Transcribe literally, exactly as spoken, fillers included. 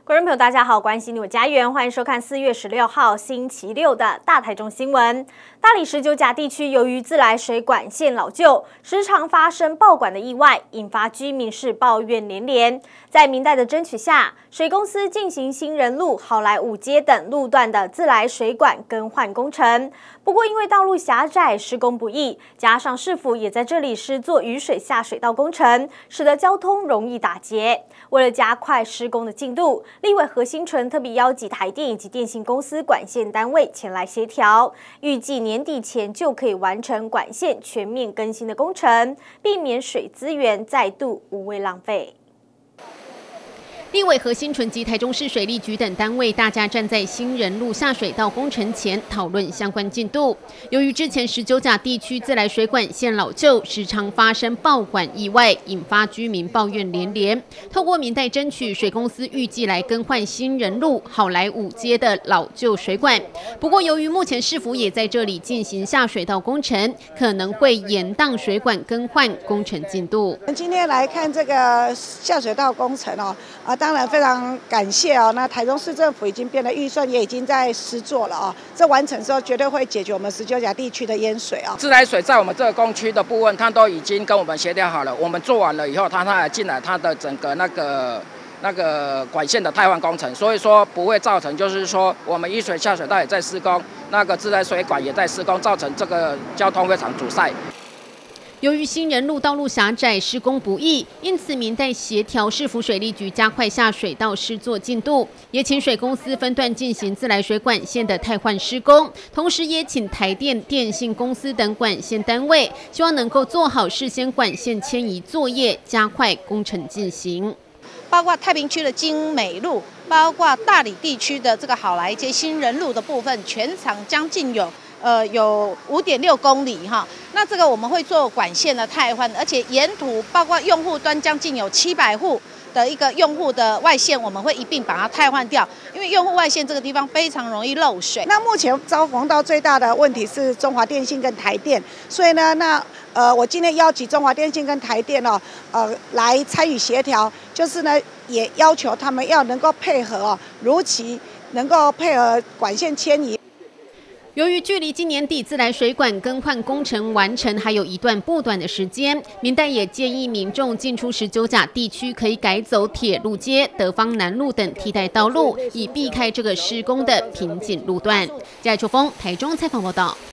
观众朋友，大家好，关心我家园，欢迎收看四月十六号星期六的大台中新闻。大里十九甲地区由于自来水管线老旧，时常发生爆管的意外，引发居民是抱怨连连。在民代的争取下，水公司进行新人路、好来五街等路段的自来水管更换工程。不过，因为道路狭窄、施工不易，加上市府也在这里施作雨水下水道工程，使得交通容易打结。为了加快施工的进度，立委何新纯特别邀集台电以及电信公司管线单位前来协调，预计年底前就可以完成管线全面更新的工程，避免水资源再度无谓浪费。 立委何新纯及台中市水利局等单位，大家站在新人路下水道工程前讨论相关进度。由于之前十九甲地区自来水管线老旧，时常发生爆管意外，引发居民抱怨连连。透过民代争取，水公司预计来更换新人路、好来五街的老旧水管。不过，由于目前市府也在这里进行下水道工程，可能会延宕水管更换工程进度。 我们今天来看这个下水道工程哦，啊。当然非常感谢哦，那台中市政府已经编了预算，也已经在施作了哦。这完成之后，绝对会解决我们十九甲地区的淹水啊、哦。 自来水在我们这个工区的部分，它都已经跟我们协调好了。我们做完了以后，它它还进来它的整个那个那个管线的汰换工程，所以说不会造成就是说我们雨水下水道也在施工，那个自来水管也在施工，造成这个交通非常阻塞。 由于新人路道路狭窄，施工不易，因此民代协调市府水利局加快下水道施作进度，也请水公司分段进行自来水管线的汰换施工，同时也请台电、电信公司等管线单位，希望能够做好事先管线迁移作业，加快工程进行。 包括太平区的精美路，包括大里地区的这个好来街新人路的部分，全长将近有。呃，有五点六公里哈，那这个我们会做管线的汰换，而且沿途包括用户端将近有七百户的一个用户的外线，我们会一并把它汰换掉，因为用户外线这个地方非常容易漏水。 那目前遭逢到最大的问题是中华电信跟台电，所以呢，那呃，我今天邀集中华电信跟台电哦，呃，来参与协调，就是呢，也要求他们要能够配合哦，如期能够配合管线迁移。 由于距离今年底自来水管更换工程完成还有一段不短的时间，民代也建议民众进出十九甲地区可以改走铁路街、德芳南路等替代道路，以避开这个施工的瓶颈路段。嘉义秋风台中采访报道。